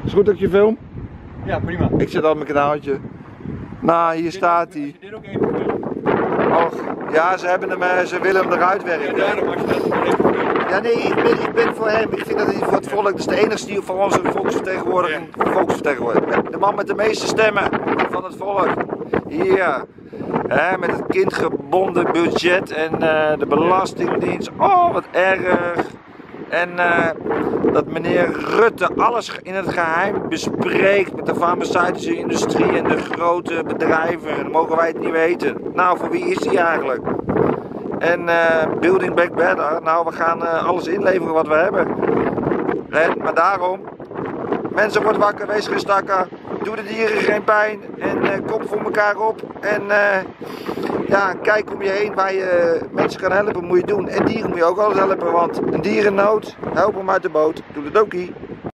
Is goed dat ik je film? Ja, prima. Ik zit al op mijn kanaaltje. Nou, hier staat hij. Als je dit ook even filmt. Och, ja, ze willen hem eruit Ja, werken. daarom als je dat even filmt. Ja, nee, ik ben voor hem. Ik vind dat hij voor het volk, dat is de enige die van onze volksvertegenwoordiging, de man met de meeste stemmen van het volk. Hier, hè, met het kindgebonden budget en de belastingdienst. Oh, wat erg. En dat meneer Rutte alles in het geheim bespreekt met de farmaceutische industrie en de grote bedrijven. Dan mogen wij het niet weten. Nou, voor wie is hij eigenlijk? En Building Back Better, nou we gaan alles inleveren wat we hebben. Maar daarom, mensen wordt wakker, wees gestakken, doe de dieren geen pijn en kom voor elkaar op. En ja, kijk om je heen waar je mensen kan helpen, moet je doen. En dieren moet je ook altijd helpen, want een dier in nood, help hem uit de boot, doe het ook.